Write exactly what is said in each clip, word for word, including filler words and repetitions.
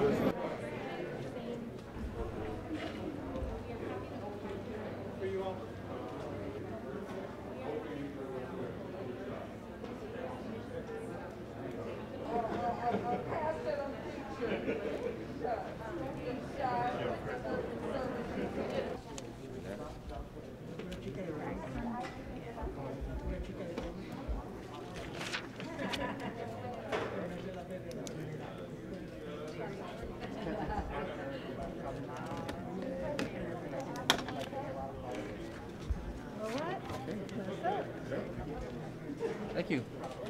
Thank you.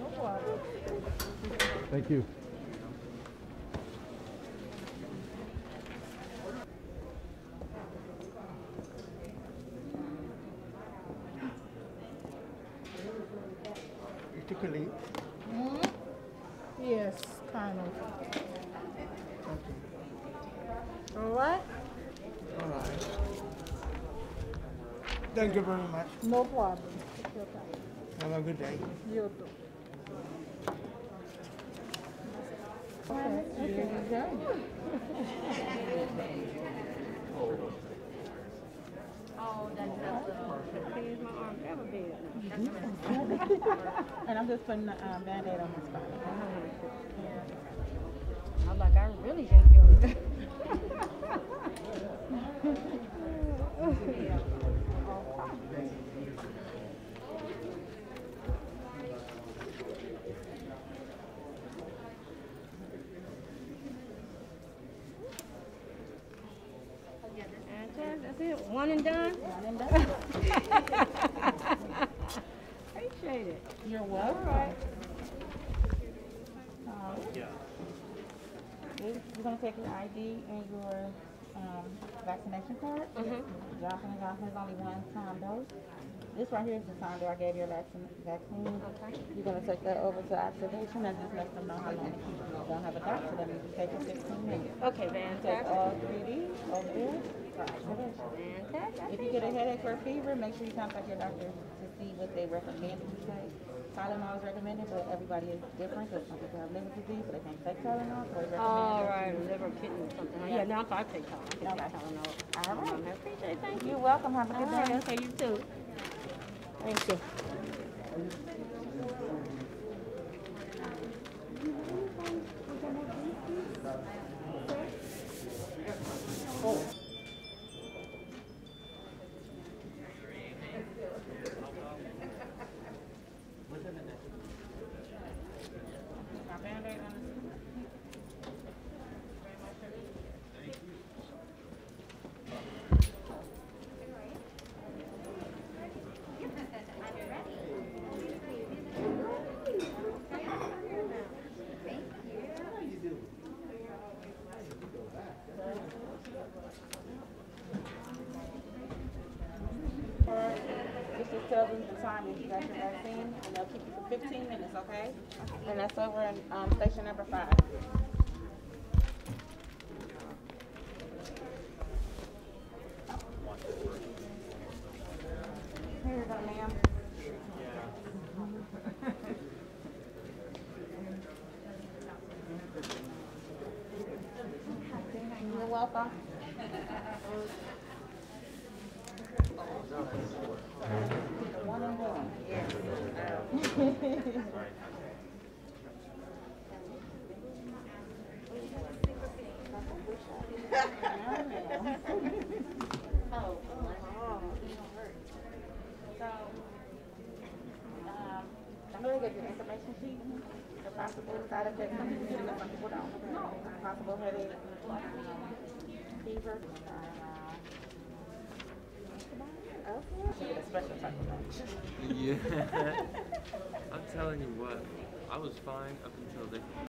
Thank you. Particularly. Mm-hmm. Yes, kind of. Okay. All right? All right. Thank you very much. No problem. Take your time. Have a good day. You too. Okay, there you go. Oh, that's that's my arm ever big. And I'm just putting the um, Band-Aid on my spot. I'm like, I really didn't feel it. That's it. One and done? One and done. Appreciate it. You're welcome. All right. Um, We're going to take your I D and your um, vaccination card. Mm-hmm. Johnson and Johnson is only one time dose. This right here is the time that I gave your vaccine. vaccine. Okay. You're going to take that over to activation and just let them know how long to keep it. You don't have a doctor, that means you take it fifteen minutes. Okay, Take fantastic. all three of these over there for activation. Fantastic. If you get a headache or a fever, make sure you contact your doctor to see what they recommend you take. Tylenol is recommended, but everybody is different because some people have liver disease, so they can't take Tylenol. So they recommend All that right, you- liver kidney or something. Yeah, now I take Tylenol. I can Okay. take Tylenol. All right. Um, I appreciate it. Thank you. You're welcome. Have a All good right, day. okay, you too. Thank you. My Band-Aid on this. This just tells them the time that you got your vaccine, and they'll keep you for fifteen minutes, okay? And that's over in um, station number five. Here you go, ma'am. You're welcome. One and one. So, um, I'm going to get your information sheet. The possible side effects, some people do it, some people don't. Possible headache, fever. She get a special type of lunch. Yeah. I'm telling you what, I was fine up until they